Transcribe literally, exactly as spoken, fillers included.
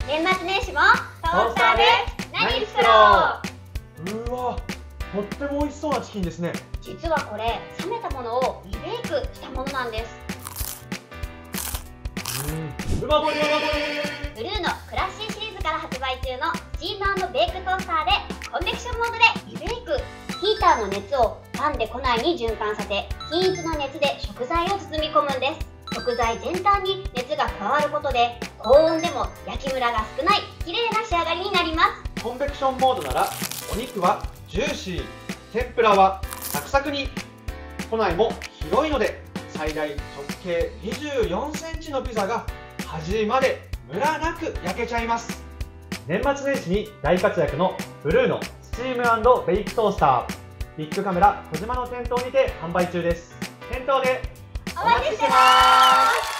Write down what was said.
年末年始もトトースターで何作ろう。 うわ、とっても美味しそうなチキンですね。 実はこれ冷めたものをリベイクしたものなんです。 うん、うまぼりうまぼブルーのクラッシーシリーズから発売中のスチーム&ベイクトースターでコンベクションモードでリベイク。ヒーターの熱をパンで庫内に循環させ、均一な熱で食材を包み込むんです。食材全体に熱が加わることで高温でも焼きムラが少ない綺麗な仕上がりになります。 り。コンベクションモードならお肉はジューシー、天ぷらはサクサクに。庫内も広いので最大直径にじゅうよんセンチのピザが端までムラなく焼けちゃいます。年末年始に大活躍のブルーのスチーム&ベイクトースター、ビッグカメラ小島の店頭にて販売中です。店頭でお待ちしてます。